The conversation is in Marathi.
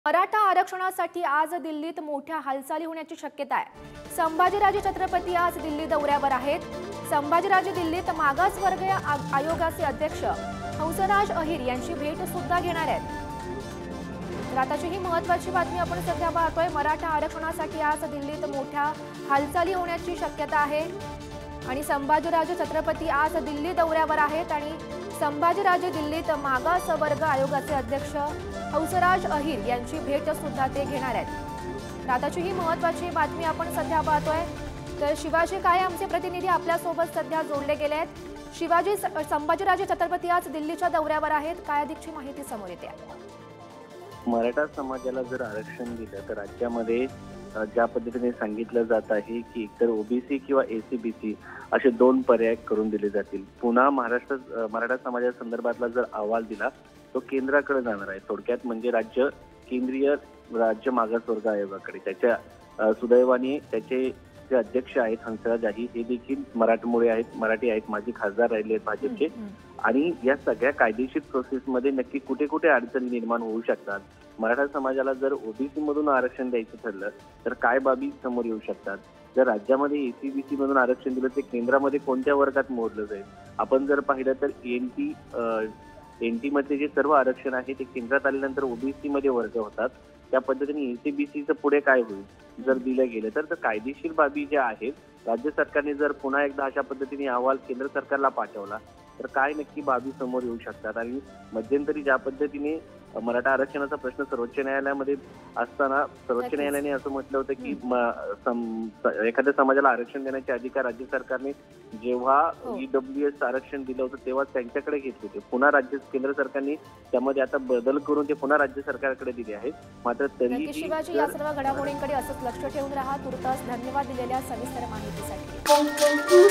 मराठा आरक्षणासाठी आज दिल्लीत मोठ्या हालचाली होण्याची शक्यता आहे। संभाजीराजे छत्रपती आज दिल्ली दौऱ्यावर आहेत। संभाजीराजे दिल्लीत मागासवर्गीय आयोगाचे अध्यक्ष हंसराज अहिर यांची भेट सुद्धा घेणार आहेत। आताची ही महत्त्वाची बातमी आपण सध्या पाहतोय। मराठा आरक्षणासाठी आज दिल्लीत मोठ्या हालचाली होण्याची शक्यता आहे आणि संभाजीराजे छत्रपती आज दिल्ली दौऱ्यावर आहेत आणि संभाजीराजे दिल्लीत मागासवर्ग आयोगाचे अध्यक्ष हंसराज अहिर यांची भेट सुद्धा ते घेणार आहेत। आताची ही महत्त्वाची बातमी आपण सध्या पाहतोय। तर शिवाजी काय आमचे प्रतिनिधी आपल्या सोबत सध्या जोडले गेले आहेत। शिवाजी, संभाजीराजे छत्रपती आज दिल्लीच्या दौऱ्यावर आहेत, काय अधिकची माहिती समोर येते? मराठा समाजाला जर आरक्षण दिलं तर राज्यामध्ये ज्या पद्धतीने सांगितलं जात आहे की एकतर ओबीसी किंवा एसीबीसी असे दोन पर्याय करून दिले जातील। पुन्हा मराठा समाजा संदर्भातला जर अहवाल दिला तो केंद्राकडे जाणार आहे। थोडक्यात म्हणजे केंद्रीय राज्य मागासवर्ग आयोगाकडे। त्याच्या सुदैवाने त्याचे जे अध्यक्ष आहेत हंसराज अहिर हे देखील मराठी आहेत, माजी खासदार राहिले आहेत भाजपचे। आणि या सगळ्या कायदेशीर प्रोसेसमध्ये नक्की कुठे कुठे अडचणी निर्माण होऊ शकतात, मराठा समाजाला जर ओबीसी मधून आरक्षण द्यायचं ठरलं तर काय बाबी समोर येऊ शकतात, जर राज्यामध्ये एसीबीसी मधून आरक्षण दिलं तर केंद्रामध्ये कोणत्या वर्गात मोडलं जाईल। आपण जर पाहिलं तर एनटी मध्ये जे सर्व आरक्षण आहे ते केंद्रात आल्यानंतर ओबीसी मध्ये वर्ग होतात। त्या पद्धतीने एसीबीसीचं पुढे काय होईल जर दिलं गेलं तर कायदेशीर बाबी ज्या आहेत राज्य सरकारने जर पुन्हा एकदा अशा पद्धतीने अहवाल केंद्र सरकारला पाठवला तर काय नक्की बाबी समोर येऊ शकतात। आणि मध्यंतरी ज्या पद्धतीने मराठा आरक्षणाचा प्रश्न सर्वोच्च न्यायालयामध्ये असताना सर्वोच्च न्यायालयाने असं म्हटलं होतं की एखाद्या समाजाला आरक्षण देण्याचे अधिकार राज्य सरकारने जेव्हा ईडब्ल्यूएस आरक्षण दिलं होतं तेव्हा त्यांच्याकडे घेतले होते। पुन्हा केंद्र सरकारने त्यामध्ये आता बदल करून ते पुन्हा राज्य सरकारकडे दिले आहेत। मात्र तरी शिवाजी, या सर्व घडामोडींकडे असंच लक्ष ठेवून राहा। तुर्तास धन्यवाद दिलेल्या सविस्तर माहितीसाठी।